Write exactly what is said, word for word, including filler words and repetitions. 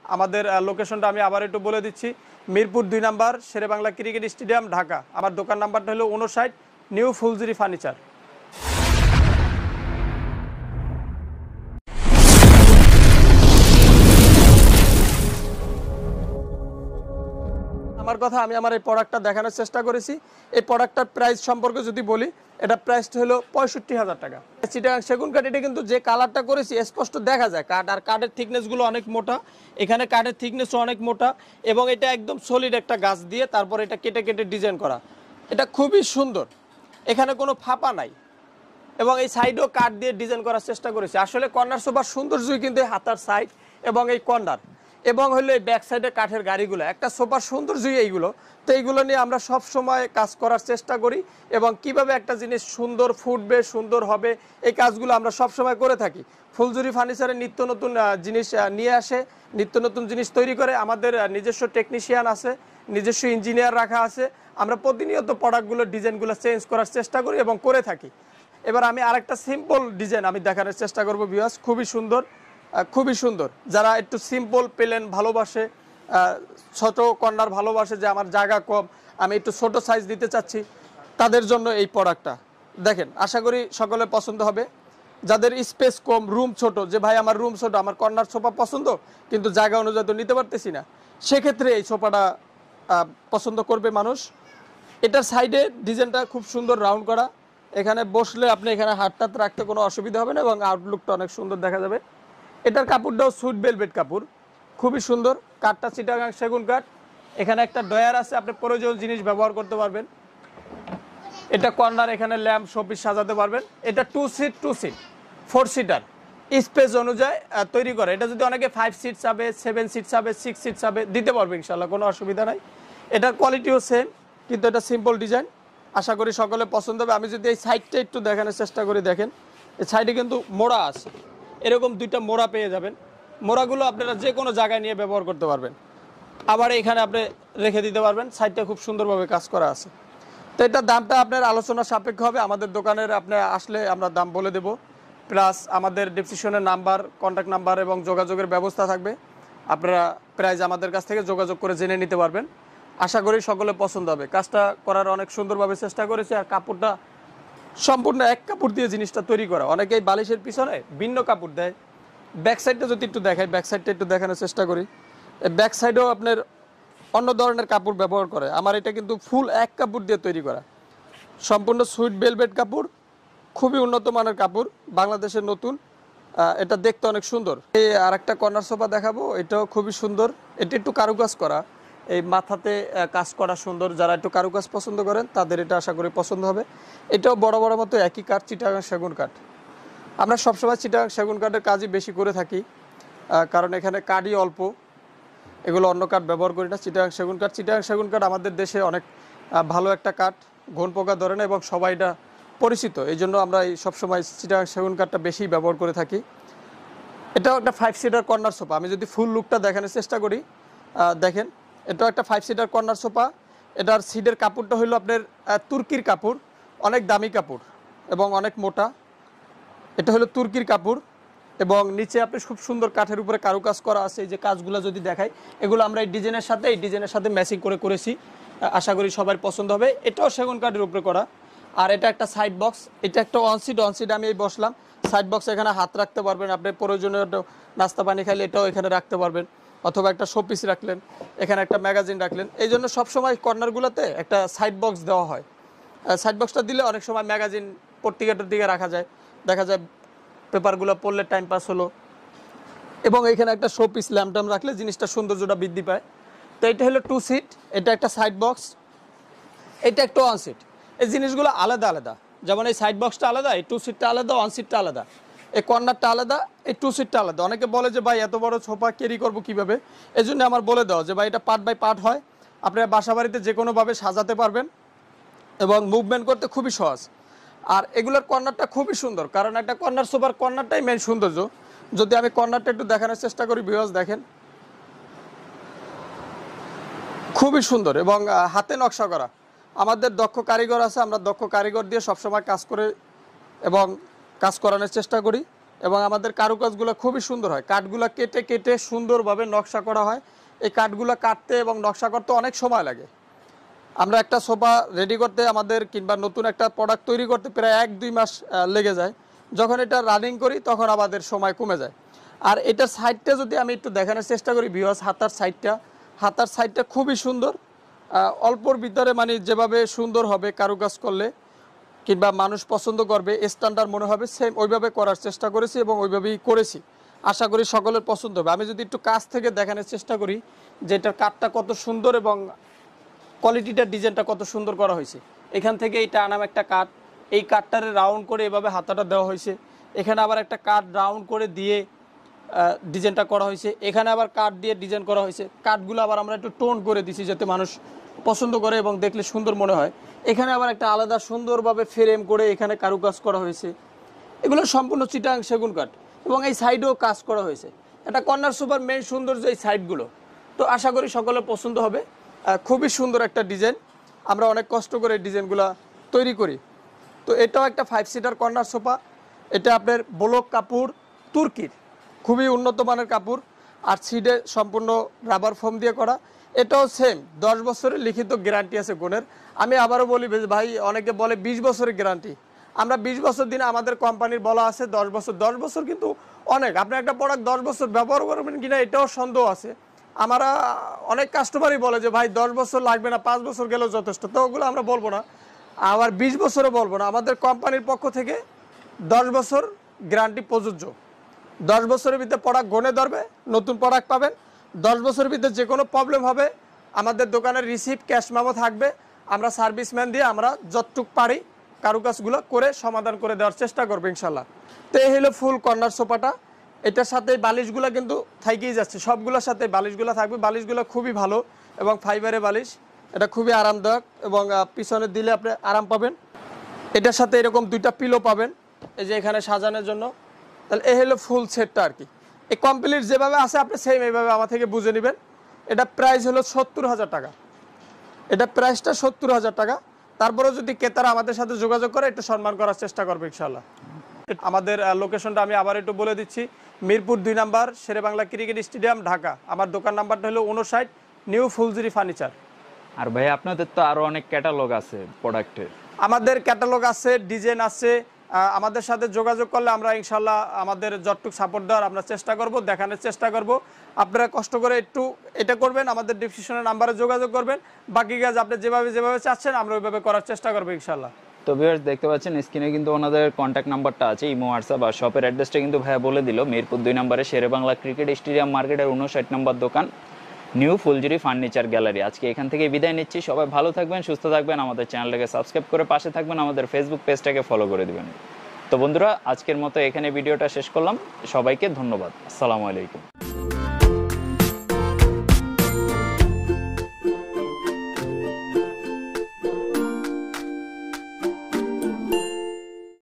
আমাদের লোকেশনটা আমি আবার একটু বলে দিচ্ছি, মিরপুর দুই number Sher e Bangla cricket stadium, Dhaka. আমার দোকান নাম্বারটা হলো উনষাট, নিউ ফুলজুরি ফার্নিচার। আমার কথা, আমি আমার এই প্রোডাক্টটা দেখানোর চেষ্টা করেছি। এই প্রোডাক্টটার প্রাইস সম্পর্কে যদি বলি, এটা প্রাইসটা হলো পঁয়ষট্টি হাজার টাকা। চিটাগাং সেগুন কাঠ, এটা কিন্তু যে কালারটা করেছি স্পষ্ট দেখা যায় কাঠ, আর কাঠের থিকনেসগুলো অনেক মোটা। এখানে কাঠের থিকনেসও অনেক মোটা, এবং এটা একদম সলিড একটা গাছ দিয়ে তারপর এটা কেটে কেটে ডিজাইন করা। এটা খুবই সুন্দর, এখানে কোনো ফাঁপা নাই, এবং এই সাইডেও কাঠ দিয়ে ডিজাইন করার চেষ্টা করেছি। আসলে কর্নার সোফার সৌন্দর্যই কিন্তু এই হাতার সাইড এবং এই কর্নার, এবং হলো এই ব্যাক সাইডে কাঠের গাড়িগুলো, একটা সোফার সৌন্দর্যই এইগুলো। তো এইগুলো নিয়ে আমরা সব সময় কাজ করার চেষ্টা করি, এবং কিভাবে একটা জিনিস সুন্দর ফুটবে, সুন্দর হবে, এই কাজগুলো আমরা সব সময় করে থাকি। ফুলজুরি ফার্নিচারে নিত্য নতুন জিনিস নিয়ে আসে, নিত্য নতুন জিনিস তৈরি করে। আমাদের নিজস্ব টেকনিশিয়ান আছে, নিজস্ব ইঞ্জিনিয়ার রাখা আছে। আমরা প্রতিনিয়ত প্রোডাক্টগুলো, ডিজাইনগুলো চেঞ্জ করার চেষ্টা করি এবং করে থাকি। এবার আমি আরেকটা সিম্পল ডিজাইন আমি দেখানোর চেষ্টা করব ভিউয়ার্স। খুবই সুন্দর, খুবই সুন্দর। যারা একটু সিম্পল প্লেন ভালোবাসে, ছোট কর্নার ভালোবাসে, যে আমার জায়গা কম, আমি একটু ছোট সাইজ দিতে চাচ্ছি, তাদের জন্য এই প্রোডাক্টটা দেখেন। আশা করি সকলে পছন্দ হবে। যাদের স্পেস কম, রুম ছোট, যে ভাই আমার রুম ছোট, আমার কর্নার সোফা পছন্দ কিন্তু জায়গা অনুযায়ী তো নিতে পারতেছি না, সেক্ষেত্রে এই সোফাটা পছন্দ করবে মানুষ। এটার সাইডে ডিজাইনটা খুব সুন্দর রাউন্ড করা, এখানে বসলে আপনি এখানে হাতটাত রাখতে কোনো অসুবিধা হবে না, এবং আউটলুকটা অনেক সুন্দর দেখা যাবে। এটার কাপড়টাও সুইট ভেলভেট কাপড়, খুবই সুন্দর। কাঠটা চিটাগাং সেগুন কাঠ। এখানে একটা ডয়ার আছে, আপনি প্রয়োজনীয় জিনিস ব্যবহার করতে পারবেন। এটা কর্নার, এখানে ল্যাম্প শোপিস সাজাতে পারবেন। এটা two seat two seat four seater space অনুযায়ী তৈরি করে। এটা যদি অনেকে ফাইভ সিট চাবে, সেভেন সিট চাবে, সিক্স সিট চাবে, দিতে পারবে ইনশাল্লাহ, কোনো অসুবিধা নাই। এটার কোয়ালিটিও সেম, কিন্তু এটা সিম্পল ডিজাইন। আশা করি সকলে পছন্দ হবে। আমি যদি এই সাইডটা একটু দেখানোর চেষ্টা করি, দেখেন এই সাইডে কিন্তু মোড়া আছে, এরকম দুইটা মোড়া পেয়ে যাবেন। মোড়াগুলো আপনারা যে কোনো জায়গায় নিয়ে ব্যবহার করতে পারবেন, আবার এখানে আপনি রেখে দিতে পারবেন। সাইডটা খুব সুন্দরভাবে কাজ করা আছে। তো এটার দামটা আপনার আলোচনা সাপেক্ষ হবে। আমাদের দোকানের আপনি আসলে আমরা দাম বলে দেব, প্লাস আমাদের ডেসক্রিপশনের নাম্বার, কন্ট্যাক্ট নাম্বার এবং যোগাযোগের ব্যবস্থা থাকবে। আপনারা প্রাইস আমাদের কাছ থেকে যোগাযোগ করে জেনে নিতে পারবেন। আশা করি সকলে পছন্দ হবে। কাজটা করার অনেক সুন্দরভাবে চেষ্টা করেছি, আর কাপড়টা সম্পূর্ণ এক কাপড় দিয়ে জিনিসটা তৈরি করা। অনেকেই বালিশের পিছনে ভিন্ন কাপড় দেয়। ব্যাক সাইডটা যদি একটু দেখাই, ব্যাক সাইডটা একটু দেখানোর চেষ্টা করি। এই ব্যাক সাইডেও আপনার অন্য ধরনের কাপড় ব্যবহার করে। আমার এটা কিন্তু ফুল এক কাপড় দিয়ে তৈরি করা, সম্পূর্ণ সুইট ভেলভেট কাপড়, খুবই উন্নত মানের কাপড়, বাংলাদেশের নতুন। এটা দেখতে অনেক সুন্দর। এই আর একটা কর্নার সোফা দেখাবো, এটাও খুবই সুন্দর। এটা একটু কারুকাজ করা, এই মাথাতে কাজ করা সুন্দর। যারা একটু কারুকাজ পছন্দ করেন তাদের এটা আশা করি পছন্দ হবে। এটাও বড় বড় মতো একই কাঠ, চিটাগাং সেগুন কাঠ। আমরা সবসময় চিটাগাং সেগুন কাঠের কাজই বেশি করে থাকি, কারণ এখানে কাঠই অল্প, এগুলো অন্য কাঠ ব্যবহার করি না। চিটাগাং সেগুন কাঠ, চিটাগাং সেগুন কাঠ আমাদের দেশে অনেক ভালো একটা কাঠ, ঘন পোকা ধরে না, এবং সবাই এটা পরিচিত। এই জন্য আমরা এই সবসময় চিটাগাং সেগুন কাঠটা বেশি ব্যবহার করে থাকি। এটাও একটা ফাইভ সিটার কর্নার সোফা। আমি যদি ফুল লুকটা দেখানোর চেষ্টা করি, দেখেন এটাও একটা ফাইভ সিটার কর্নার সোফা। এটার সিটের কাপড়টা হলো আপনার তুর্কির কাপড়, অনেক দামি কাপড় এবং অনেক মোটা। এটা হলো তুর্কির কাপড়, এবং নিচে আপনি খুব সুন্দর কাঠের উপরে কারুকাজ করা আছে। এই যে কাজগুলো যদি দেখাই, এগুলো আমরা এই ডিজাইনের সাথে এই ডিজাইনের সাথে ম্যাচিং করে করেছি। আশা করি সবার পছন্দ হবে। এটাও সেগুন কাঠের উপরে করা। আর এটা একটা সাইড বক্স, এটা একটা ওয়ান সিট ওয়ান সিট আমি এই বসলাম। সাইড বক্স, এখানে হাত রাখতে পারবেন, আপনি প্রয়োজনীয় নাস্তা পানি খাইলে এটাও এখানে রাখতে পারবেন, অথবা একটা শোপিস রাখলেন, এখানে একটা ম্যাগাজিন রাখলেন। এই জন্য সবসময় কর্নারগুলোতে একটা সাইড বক্স দেওয়া হয়। সাইড বক্সটা দিলে অনেক সময় ম্যাগাজিন পত্রিকাটার দিকে রাখা যায়, দেখা যায় পেপারগুলো পড়লে টাইম পাস হলো, এবং এখানে একটা শোপিস ল্যাম্প ট্যাম্প রাখলে জিনিসটা সৌন্দর্যটা বৃদ্ধি পায়। তো এটা হলো টু সিট, এটা একটা সাইড বক্স, এটা একটা ওয়ান সিট। এই জিনিসগুলো আলাদা আলাদা, যেমন এই সাইড বক্সটা আলাদা, এই টু সিটটা আলাদা, ওয়ান সিটটা আলাদা, এই কর্নারটা আলাদা, এই টু সিটটা আলাদা। অনেকে বলে যে ভাই এত বড় সোফা ক্যারি করবো কীভাবে, এই জন্য আমার বলে দেওয়া যে ভাই এটা পার্ট বাই পার্ট হয়, আপনারা বাসা বাড়িতে যে কোনোভাবে সাজাতে পারবেন এবং মুভমেন্ট করতে খুবই সহজ। আর এগুলোর কর্নারটা খুবই সুন্দর, কারণ একটা কর্নার সোফার কর্নারটাই মেন সৌন্দর্য। যদি আমি কর্নারটা একটু দেখানোর চেষ্টা করি ভিউয়ার্স, দেখেন খুবই সুন্দর এবং হাতে নকশা করা। আমাদের দক্ষ কারিগর আছে, আমরা দক্ষ কারিগর দিয়ে সবসময় কাজ করে এবং কাজ করানোর চেষ্টা করি। এবং আমাদের কারুকাজগুলো খুবই সুন্দর হয়। কাঠগুলো কেটে কেটে সুন্দরভাবে নকশা করা হয়। এই কাঠগুলো কাটতে এবং নকশা করতে অনেক সময় লাগে। আমরা একটা সোফা রেডি করতে আমাদের কিংবা নতুন একটা প্রোডাক্ট তৈরি করতে প্রায় এক দুই মাস লেগে যায়। যখন এটা রানিং করি তখন আমাদের সময় কমে যায়। আর এটার সাইডটা যদি আমি একটু দেখানোর চেষ্টা করি ভিউয়ার্স, হাতার সাইডটা হাতার সাইডটা খুবই সুন্দর। অল্পর ভিতরে মানে যেভাবে সুন্দর হবে কারুকাজ করলে কিংবা মানুষ পছন্দ করবে, স্ট্যান্ডার্ড মনে হবে, সেম ওইভাবে করার চেষ্টা করেছি এবং ওইভাবেই করেছি। আশা করি সকলের পছন্দ হবে। আমি যদি একটু কাছ থেকে দেখানোর চেষ্টা করি যে এটার কাঠটা কত সুন্দর এবং কোয়ালিটিটা ডিজাইনটা কত সুন্দর করা হয়েছে। এখান থেকে এইটা আনাম একটা কাঠ, এই কাঠটারে রাউন্ড করে এভাবে হাতাটা দেওয়া হয়েছে। এখানে আবার একটা কাঠ রাউন্ড করে দিয়ে ডিজাইনটা করা হয়েছে। এখানে আবার কাঠ দিয়ে ডিজাইন করা হয়েছে। কাঠগুলো আবার আমরা একটু টোন করে দিছি যাতে মানুষ পছন্দ করে এবং দেখলে সুন্দর মনে হয়। এখানে আবার একটা আলাদা সুন্দরভাবে ফ্রেম করে এখানে কারুকাজ করা হয়েছে। এগুলো সম্পূর্ণ চিটাং সেগুন কাঠ এবং এই সাইডেও কাজ করা হয়েছে। এটা কর্নার সোফার মেইন সৌন্দর্য এই সাইডগুলো। তো আশা করি সকলের পছন্দ হবে। খুবই সুন্দর একটা ডিজাইন, আমরা অনেক কষ্ট করে এই ডিজাইনগুলো তৈরি করি। তো এটাও একটা ফাইভ সিটার কর্নার সোফা। এটা আপনার ব্লক কাপড় তুর্কির, খুবই উন্নত মানের কাপড়, আর সিডে সম্পূর্ণ রাবার ফোম দিয়ে করা। এটাও সেম দশ বছরের লিখিত গ্যারান্টি আছে গুণের। আমি আবারও বলি ভাই, অনেকে বলে বিশ বছরের গ্যারান্টি, আমরা বিশ বছর দিনে আমাদের কোম্পানির বলা আছে দশ বছর। দশ বছর কিন্তু অনেক, আপনি একটা প্রোডাক্ট দশ বছর ব্যবহার করবেন কিনা এটাও সন্দেহ আছে। আমরা অনেক কাস্টমারই বলে যে ভাই দশ বছর লাগবে না, পাঁচ বছর গেলেও যথেষ্ট। তো ওগুলো আমরা বলবো না, আবার বিশ বছরও বলবো না। আমাদের কোম্পানির পক্ষ থেকে দশ বছর গ্যারান্টি প্রযোজ্য। দশ বছরের ভিতরে প্রোডাক্ট গনে ধরবে, নতুন প্রোডাক্ট পাবেন। দশ বছরের ভিতরে যে কোনো প্রবলেম হবে আমাদের দোকানের রিসিপ্ট ক্যাশ মেমো থাকবে। আমরা সার্ভিসম্যান দিয়ে আমরা যতটুক পারি কারুকাজগুলো করে সমাধান করে দেওয়ার চেষ্টা করবো ইনশাল্লাহ। তো এই হলো ফুল কর্নার সোফাটা। এটার সাথে বালিশগুলো কিন্তু থাইকেই যাচ্ছে, সবগুলোর সাথে বালিশগুলো থাকবে। বালিশগুলো খুবই ভালো এবং ফাইবারের বালিশ, এটা খুবই আরামদায়ক এবং পিছনে দিলে আপনি আরাম পাবেন। এটার সাথে এরকম দুইটা পিলো পাবেন এই যে এখানে সাজানোর জন্য। তাহলে এই হলো ফুল সেটটা আর কি। এই কমপ্লিট যেভাবে আছে আপনি সেম এইভাবে আমার থেকে বুঝে নেবেন। এটা প্রাইস হলো সত্তর হাজার টাকা। এটা প্রাইসটা সত্তর হাজার টাকা। তারপরে যদি ক্রেতারা আমাদের সাথে যোগাযোগ করে একটু সম্মান করার চেষ্টা করবে ইনশাল্লাহ। আমাদের লোকেশনটা আমি আবার একটু বলে দিচ্ছি, মিরপুর দুই number Sher e Bangla cricket stadium, Dhaka. আমার দোকান নাম্বারটা হলো উনষাট, নিউ ফুলজুরি ফার্নিচার। আর ভাই আপনাদের তো আরো অনেক ক্যাটালগ আছে প্রোডাক্টের। আমাদের ক্যাটালগ আছে, ডিজাইন আছে। আমাদের সাথে যোগাযোগ করলে আমরা ইনশাল্লাহ আমাদের যতটুকু সাপোর্ট দেওয়ার আমরা চেষ্টা করব, দেখানোর চেষ্টা করব। আপনারা কষ্ট করে একটু এটা করবেন, আমাদের ডিসক্রিপশনের নাম্বারে যোগাযোগ করবেন। বাকি কাজ আপনি যেভাবে যেভাবে চাচ্ছেন আমরা ওইভাবে করার চেষ্টা করবো ইনশাল্লাহ। তো ভিউয়ার্স দেখতে পাচ্ছেন স্ক্রিনে কিন্তু ওনাদের কন্ট্যাক্ট নাম্বারটা আছে, ইমো হোয়াটসঅ্যাপ আর শপের অ্যাড্রেসটা কিন্তু ভাইয়া বলে দিল। মিরপুর দুই নম্বরে শেরেবাংলা ক্রিকেট স্টেডিয়াম মার্কেটের উনষাট নম্বর দোকান, নিউ ফুলজুরি ফার্নিচার গ্যালারি। আজকে এখান থেকে বিদায় নিচ্ছি। সবাই ভালো থাকবেন, সুস্থ থাকবেন, আমাদের চ্যানেলটাকে সাবস্ক্রাইব করে পাশে থাকবেন, আমাদের ফেসবুক পেজটাকে ফলো করে দিবেন। তো বন্ধুরা আজকের মতো এখানে ভিডিওটা শেষ করলাম। সবাইকে ধন্যবাদ। আসসালামু আলাইকুম।